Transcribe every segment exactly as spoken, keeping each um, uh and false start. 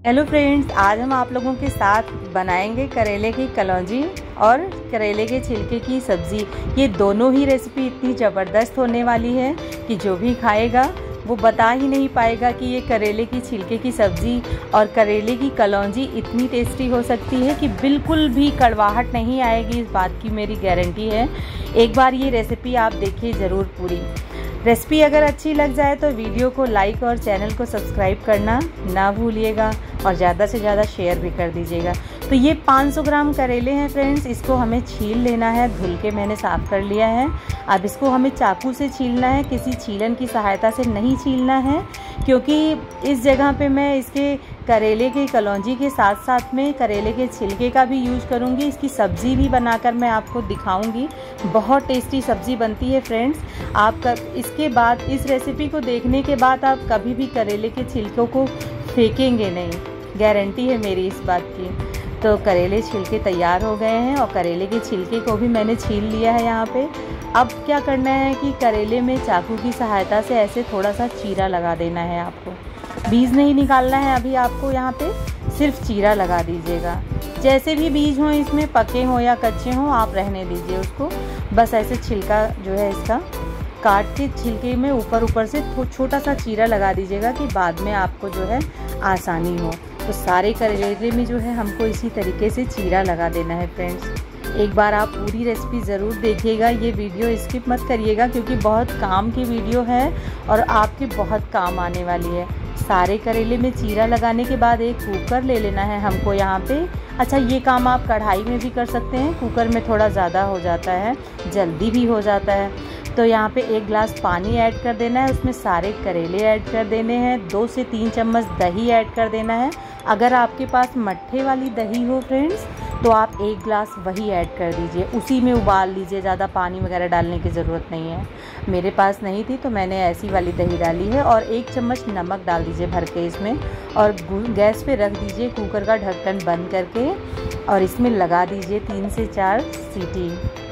Hello friends, आज हम आप लोगों के साथ बनाएंगे करेले की कलौंजी और करेले के छिलके की सब्ज़ी। ये दोनों ही रेसिपी इतनी ज़बरदस्त होने वाली है कि जो भी खाएगा वो बता ही नहीं पाएगा कि ये करेले की छिलके की सब्ज़ी और करेले की कलौंजी इतनी टेस्टी हो सकती है कि बिल्कुल भी कड़वाहट नहीं आएगी। इस बात की मेरी गारंटी है। एक बार ये रेसिपी आप देखिए ज़रूर पूरी। रेसिपी अगर अच्छी लग जाए तो वीडियो को लाइक और चैनल को सब्सक्राइब करना ना भूलिएगा और ज़्यादा से ज़्यादा शेयर भी कर दीजिएगा। तो ये पाँच सौ ग्राम करेले हैं फ्रेंड्स, इसको हमें छील लेना है। धुल के मैंने साफ़ कर लिया है। अब इसको हमें चाकू से छीलना है, किसी छीलन की सहायता से नहीं छीलना है, क्योंकि इस जगह पे मैं इसके करेले के कलौंजी के साथ साथ में करेले के छिलके का भी यूज़ करूँगी। इसकी सब्ज़ी भी बनाकर मैं आपको दिखाऊँगी। बहुत टेस्टी सब्ज़ी बनती है फ्रेंड्स। आप कब इसके बाद इस रेसिपी को देखने के बाद आप कभी भी करेले के छिलकों को फेंकेंगे नहीं, गारंटी है मेरी इस बात की। तो करेले छिलके तैयार हो गए हैं और करेले के छिलके को भी मैंने छील लिया है यहाँ पे। अब क्या करना है कि करेले में चाकू की सहायता से ऐसे थोड़ा सा चीरा लगा देना है। आपको बीज नहीं निकालना है अभी आपको, यहाँ पे सिर्फ चीरा लगा दीजिएगा। जैसे भी बीज हों इसमें, पके हों या कच्चे हों, आप रहने दीजिए उसको। बस ऐसे छिलका जो है इसका काट के छिलके में ऊपर ऊपर से छोटा सा चीरा लगा दीजिएगा कि बाद में आपको जो है आसानी हो। तो सारे करेले में जो है हमको इसी तरीके से चीरा लगा देना है फ्रेंड्स। एक बार आप पूरी रेसिपी ज़रूर देखिएगा, ये वीडियो स्किप मत करिएगा, क्योंकि बहुत काम की वीडियो है और आपके बहुत काम आने वाली है। सारे करेले में चीरा लगाने के बाद एक कुकर ले लेना है हमको यहाँ पे। अच्छा, ये काम आप कढ़ाई में भी कर सकते हैं, कुकर में थोड़ा ज़्यादा हो जाता है, जल्दी भी हो जाता है। तो यहाँ पे एक गिलास पानी ऐड कर देना है, उसमें सारे करेले ऐड कर देने हैं। दो से तीन चम्मच दही ऐड कर देना है। अगर आपके पास मट्ठे वाली दही हो फ्रेंड्स तो आप एक गिलास वही ऐड कर दीजिए, उसी में उबाल लीजिए, ज़्यादा पानी वगैरह डालने की ज़रूरत नहीं है। मेरे पास नहीं थी तो मैंने ऐसी वाली दही डाली है। और एक चम्मच नमक डाल दीजिए भर के इसमें, और गैस पे रख दीजिए कुकर का ढक्कन बंद करके, और इसमें लगा दीजिए तीन से चार सीटी।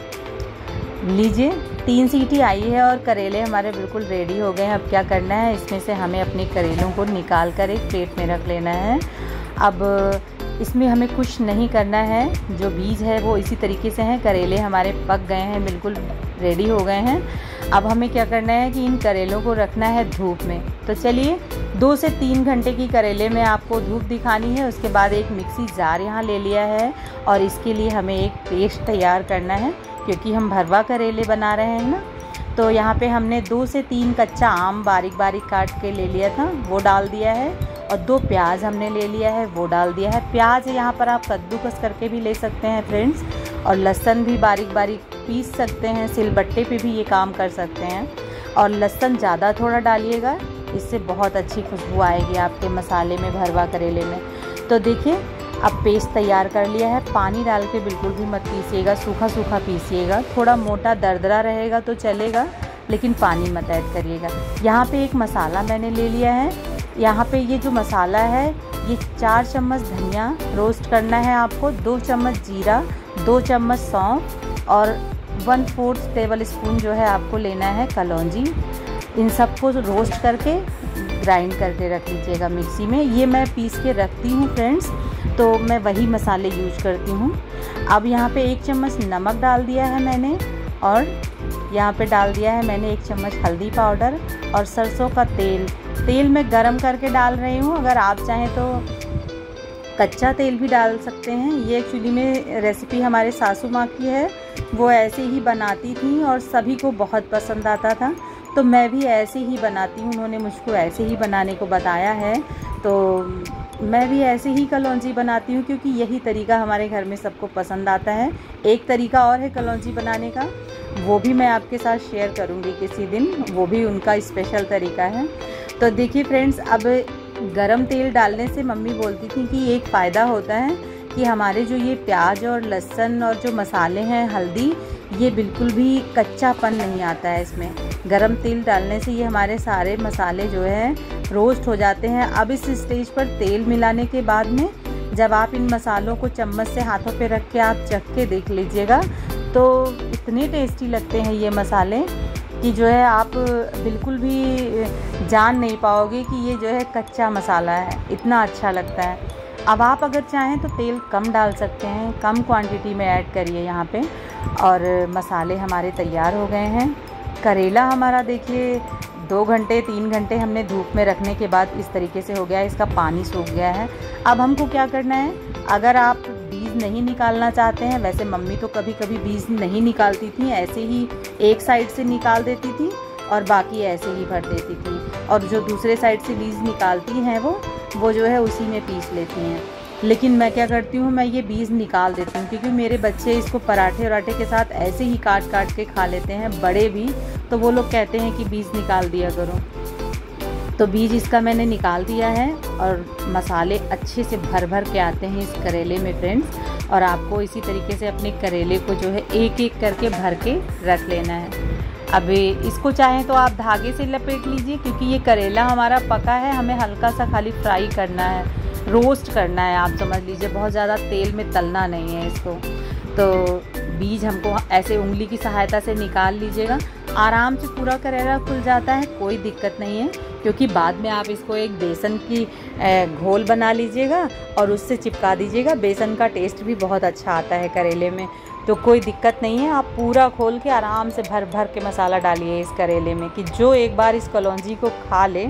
लीजिए, तीन सीटी आई है और करेले हमारे बिल्कुल रेडी हो गए हैं। अब क्या करना है, इसमें से हमें अपने करेलों को निकाल कर एक प्लेट में रख लेना है। अब इसमें हमें कुछ नहीं करना है, जो बीज है वो इसी तरीके से हैं। करेले हमारे पक गए हैं, बिल्कुल रेडी हो गए हैं। अब हमें क्या करना है कि इन करेलों को रखना है धूप में। तो चलिए, दो से तीन घंटे की करेले में आपको धूप दिखानी है। उसके बाद एक मिक्सी जार यहाँ ले लिया है और इसके लिए हमें एक पेस्ट तैयार करना है, क्योंकि हम भरवा करेले बना रहे हैं ना। तो यहाँ पे हमने दो से तीन कच्चा आम बारीक बारीक काट के ले लिया था, वो डाल दिया है। और दो प्याज हमने ले लिया है, वो डाल दिया है। प्याज यहाँ पर आप कद्दूकस करके भी ले सकते हैं फ्रेंड्स, और लहसुन भी बारीक बारीक पीस सकते हैं, सिलबट्टे पे भी ये काम कर सकते हैं। और लहसुन ज़्यादा थोड़ा डालिएगा, इससे बहुत अच्छी खुशबू आएगी आपके मसाले में, भरवा करेले में। तो देखिए, अब पेस्ट तैयार कर लिया है। पानी डाल के बिल्कुल भी मत पीसिएगा, सूखा सूखा पीसिएगा। थोड़ा मोटा दरदरा रहेगा तो चलेगा, लेकिन पानी मत ऐड करिएगा। यहाँ पे एक मसाला मैंने ले लिया है। यहाँ पे ये जो मसाला है, ये चार चम्मच धनिया रोस्ट करना है आपको, दो चम्मच जीरा, दो चम्मच सौंफ और वन फोर्थ टेबल स्पून जो है आपको लेना है कलौंजी। इन सबको रोस्ट करके ग्राइंड करके रख लीजिएगा मिक्सी में। ये मैं पीस के रखती हूँ फ्रेंड्स, तो मैं वही मसाले यूज करती हूँ। अब यहाँ पे एक चम्मच नमक डाल दिया है मैंने, और यहाँ पे डाल दिया है मैंने एक चम्मच हल्दी पाउडर और सरसों का तेल। तेल मैं गरम करके डाल रही हूँ, अगर आप चाहें तो कच्चा तेल भी डाल सकते हैं। ये एक्चुअली में रेसिपी हमारे सासू माँ की है, वो ऐसे ही बनाती थी और सभी को बहुत पसंद आता था, तो मैं भी ऐसे ही बनाती हूँ। उन्होंने मुझको ऐसे ही बनाने को बताया है, तो मैं भी ऐसे ही कलौंजी बनाती हूँ, क्योंकि यही तरीका हमारे घर में सबको पसंद आता है। एक तरीका और है कलौंजी बनाने का, वो भी मैं आपके साथ शेयर करूँगी किसी दिन, वो भी उनका स्पेशल तरीका है। तो देखिए फ्रेंड्स, अब गरम तेल डालने से मम्मी बोलती थी कि एक फ़ायदा होता है कि हमारे जो ये प्याज और लहसुन और जो मसाले हैं, हल्दी, ये बिल्कुल भी कच्चापन नहीं आता है इसमें। गरम तेल डालने से ये हमारे सारे मसाले जो है रोस्ट हो जाते हैं। अब इस स्टेज पर तेल मिलाने के बाद में जब आप इन मसालों को चम्मच से हाथों पे रख के आप चख के देख लीजिएगा, तो इतने टेस्टी लगते हैं ये मसाले। कि जो है आप बिल्कुल भी जान नहीं पाओगे कि ये जो है कच्चा मसाला है, इतना अच्छा लगता है। अब आप अगर चाहें तो तेल कम डाल सकते हैं, कम क्वांटिटी में ऐड करिए यहाँ पे। और मसाले हमारे तैयार हो गए हैं। करेला हमारा देखिए दो घंटे तीन घंटे हमने धूप में रखने के बाद इस तरीके से हो गया है, इसका पानी सूख गया है। अब हमको क्या करना है, अगर आप बीज नहीं निकालना चाहते हैं, वैसे मम्मी तो कभी कभी बीज नहीं निकालती थी, ऐसे ही एक साइड से निकाल देती थी और बाकी ऐसे ही भर देती थी, और जो दूसरे साइड से बीज निकालती हैं वो वो जो है उसी में पीस लेती हैं। लेकिन मैं क्या करती हूँ, मैं ये बीज निकाल देती हूँ, क्योंकि मेरे बच्चे इसको पराठे वराठे के साथ ऐसे ही काट काट के खा लेते हैं, बड़े भी, तो वो लोग कहते हैं कि बीज निकाल दिया करो। तो बीज इसका मैंने निकाल दिया है और मसाले अच्छे से भर भर के आते हैं इस करेले में फ्रेंड्स। और आपको इसी तरीके से अपने करेले को जो है एक एक करके भर के रख लेना है। अब इसको चाहें तो आप धागे से लपेट लीजिए, क्योंकि ये करेला हमारा पका है, हमें हल्का सा खाली फ्राई करना है, रोस्ट करना है, आप समझ लीजिए, बहुत ज़्यादा तेल में तलना नहीं है इसको। तो बीज हमको ऐसे उंगली की सहायता से निकाल लीजिएगा, आराम से पूरा करेला खुल जाता है, कोई दिक्कत नहीं है। क्योंकि बाद में आप इसको एक बेसन की घोल बना लीजिएगा और उससे चिपका दीजिएगा, बेसन का टेस्ट भी बहुत अच्छा आता है करेले में, तो कोई दिक्कत नहीं है। आप पूरा खोल के आराम से भर भर के मसाला डालिए इस करेले में, कि जो एक बार इस कलौंजी को खा ले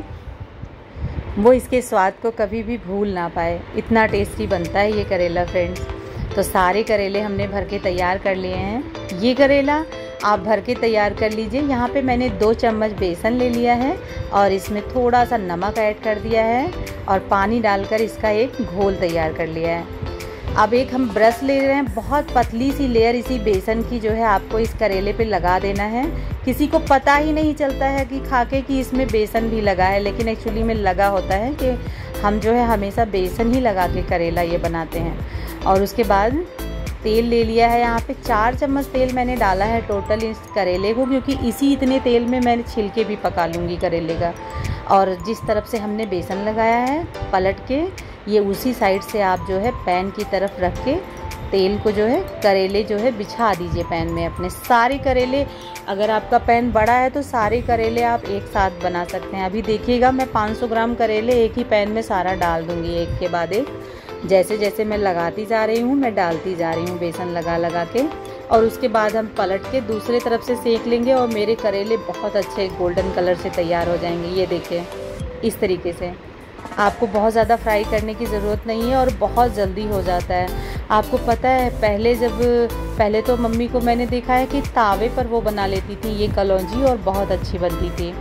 वो इसके स्वाद को कभी भी भूल ना पाए, इतना टेस्टी बनता है ये करेला फ्रेंड्स। तो सारे करेले हमने भर के तैयार कर लिए हैं। ये करेला आप भर के तैयार कर लीजिए। यहाँ पे मैंने दो चम्मच बेसन ले लिया है और इसमें थोड़ा सा नमक ऐड कर दिया है और पानी डालकर इसका एक घोल तैयार कर लिया है। अब एक हम ब्रश ले रहे हैं, बहुत पतली सी लेयर इसी बेसन की जो है आपको इस करेले पे लगा देना है। किसी को पता ही नहीं चलता है कि खाके कि इसमें बेसन भी लगा है, लेकिन एक्चुअली में लगा होता है कि हम जो है हमेशा बेसन ही लगा के करेला ये बनाते हैं। और उसके बाद तेल ले लिया है, यहाँ पे चार चम्मच तेल मैंने डाला है टोटल इस करेले को, क्योंकि इसी इतने तेल में मैंने छिलके भी पका लूँगी करेले का। और जिस तरफ से हमने बेसन लगाया है पलट के, ये उसी साइड से आप जो है पैन की तरफ रख के तेल को जो है करेले जो है बिछा दीजिए पैन में अपने। सारे करेले, अगर आपका पैन बड़ा है तो सारे करेले आप एक साथ बना सकते हैं। अभी देखिएगा मैं पाँच सौ ग्राम करेले एक ही पैन में सारा डाल दूँगी, एक के बाद एक। जैसे जैसे मैं लगाती जा रही हूँ मैं डालती जा रही हूँ बेसन लगा लगा के, और उसके बाद हम पलट के दूसरे तरफ से सेक लेंगे और मेरे करेले बहुत अच्छे गोल्डन कलर से तैयार हो जाएंगे। ये देखिए इस तरीके से, आपको बहुत ज़्यादा फ्राई करने की ज़रूरत नहीं है और बहुत जल्दी हो जाता है। आपको पता है पहले जब पहले तो मम्मी को मैंने देखा है कि तावे पर वो बना लेती थी ये कलौंजी और बहुत अच्छी बनती थी।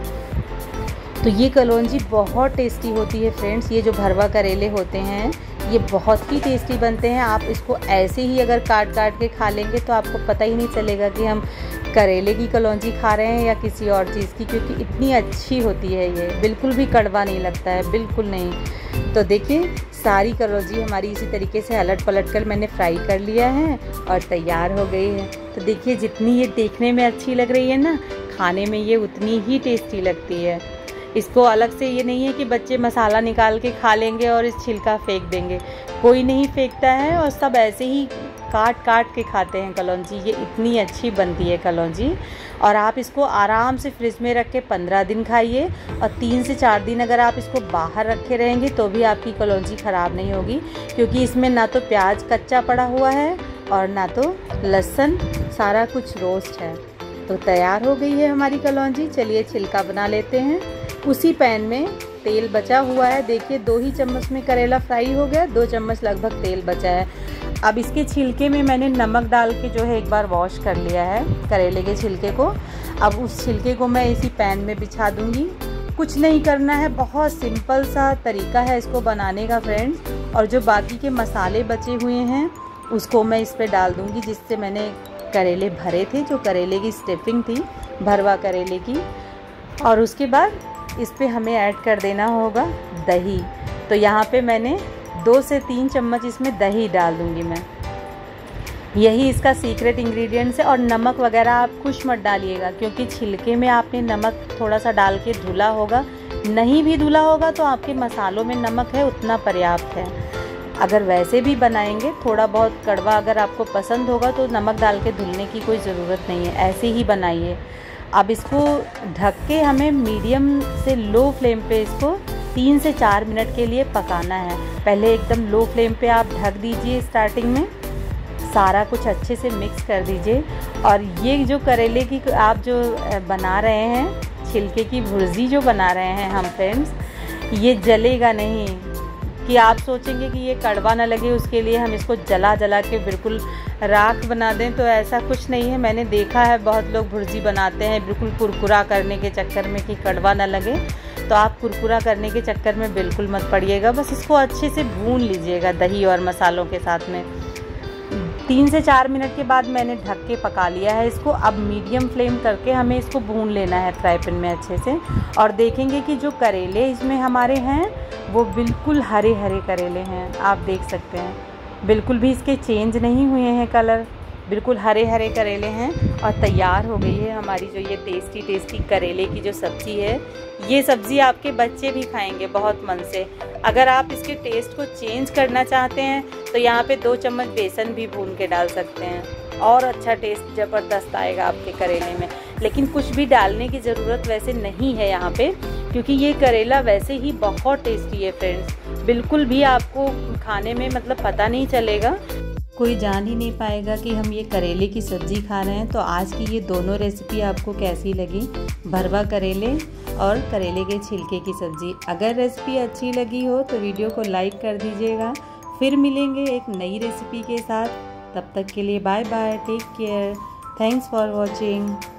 तो ये कलौंजी बहुत टेस्टी होती है फ्रेंड्स। ये जो भरवा करेले होते हैं ये बहुत ही टेस्टी बनते हैं। आप इसको ऐसे ही अगर काट काट के खा लेंगे तो आपको पता ही नहीं चलेगा कि हम करेले की कलौंजी खा रहे हैं या किसी और चीज़ की, क्योंकि इतनी अच्छी होती है ये, बिल्कुल भी कड़वा नहीं लगता है, बिल्कुल नहीं। तो देखिए सारी कलौंजी हमारी इसी तरीके से अलट पलट कर मैंने फ्राई कर लिया है और तैयार हो गई है। तो देखिए जितनी ये देखने में अच्छी लग रही है ना, खाने में ये उतनी ही टेस्टी लगती है। इसको अलग से ये नहीं है कि बच्चे मसाला निकाल के खा लेंगे और इस छिलका फेंक देंगे, कोई नहीं फेंकता है और सब ऐसे ही काट काट के खाते हैं कलौंजी। ये इतनी अच्छी बनती है कलौंजी। और आप इसको आराम से फ्रिज में रख के पंद्रह दिन खाइए, और तीन से चार दिन अगर आप इसको बाहर रखे रहेंगे तो भी आपकी कलौंजी ख़राब नहीं होगी, क्योंकि इसमें ना तो प्याज कच्चा पड़ा हुआ है और ना तो लहसुन, सारा कुछ रोस्ट है। तो तैयार हो गई है हमारी कलौंजी। चलिए छिलका बना लेते हैं। उसी पैन में तेल बचा हुआ है, देखिए दो ही चम्मच में करेला फ्राई हो गया, दो चम्मच लगभग तेल बचा है। अब इसके छिलके में मैंने नमक डाल के जो है एक बार वॉश कर लिया है करेले के छिलके को। अब उस छिलके को मैं इसी पैन में बिछा दूंगी। कुछ नहीं करना है, बहुत सिंपल सा तरीका है इसको बनाने का फ्रेंड्स। और जो बाकी के मसाले बचे हुए हैं उसको मैं इस पर डाल दूंगी, जिससे मैंने करेले भरे थे, जो करेले की स्टफिंग थी भरवा करेले की। और उसके बाद इस पे हमें ऐड कर देना होगा दही। तो यहाँ पे मैंने दो से तीन चम्मच इसमें दही डाल दूँगी मैं, यही इसका सीक्रेट इंग्रेडिएंट्स है। और नमक वगैरह आप कुछ मत डालिएगा, क्योंकि छिलके में आपने नमक थोड़ा सा डाल के धुला होगा, नहीं भी धुला होगा तो आपके मसालों में नमक है उतना पर्याप्त है। अगर वैसे भी बनाएंगे थोड़ा बहुत कड़वा अगर आपको पसंद होगा तो नमक डाल के धुलने की कोई ज़रूरत नहीं है, ऐसे ही बनाइए। अब इसको ढक के हमें मीडियम से लो फ्लेम पे इसको तीन से चार मिनट के लिए पकाना है। पहले एकदम लो फ्लेम पे आप ढक दीजिए, स्टार्टिंग में सारा कुछ अच्छे से मिक्स कर दीजिए। और ये जो करेले की आप जो बना रहे हैं, छिलके की भुर्जी जो बना रहे हैं हम फ्रेंड्स, ये जलेगा नहीं कि आप सोचेंगे कि ये कड़वा ना लगे उसके लिए हम इसको जला जला के बिल्कुल राख बना दें, तो ऐसा कुछ नहीं है। मैंने देखा है बहुत लोग भुर्जी बनाते हैं बिल्कुल कुरकुरा करने के चक्कर में कि कड़वा ना लगे, तो आप कुरकुरा करने के चक्कर में बिल्कुल मत पड़िएगा। बस इसको अच्छे से भून लीजिएगा दही और मसालों के साथ में। तीन से चार मिनट के बाद मैंने ढक के पका लिया है इसको। अब मीडियम फ्लेम करके हमें इसको भून लेना है फ्राई पैन में अच्छे से। और देखेंगे कि जो करेले इसमें हमारे हैं वो बिल्कुल हरे हरे करेले हैं, आप देख सकते हैं, बिल्कुल भी इसके चेंज नहीं हुए हैं कलर, बिल्कुल हरे हरे करेले हैं। और तैयार हो गई है हमारी जो ये टेस्टी टेस्टी करेले की जो सब्ज़ी है। ये सब्ज़ी आपके बच्चे भी खाएंगे बहुत मन से। अगर आप इसके टेस्ट को चेंज करना चाहते हैं तो यहाँ पे दो चम्मच बेसन भी भून के डाल सकते हैं और अच्छा टेस्ट ज़बरदस्त आएगा आपके करेले में। लेकिन कुछ भी डालने की ज़रूरत वैसे नहीं है यहाँ पे, क्योंकि ये करेला वैसे ही बहुत टेस्टी है फ्रेंड्स। बिल्कुल भी आपको खाने में मतलब पता नहीं चलेगा, कोई जान ही नहीं पाएगा कि हम ये करेले की सब्ज़ी खा रहे हैं। तो आज की ये दोनों रेसिपी आपको कैसी लगी, भरवा करेले और करेले के छिलके की सब्ज़ी। अगर रेसिपी अच्छी लगी हो तो वीडियो को लाइक कर दीजिएगा। फिर मिलेंगे एक नई रेसिपी के साथ, तब तक के लिए bye bye, take care, thanks for watching.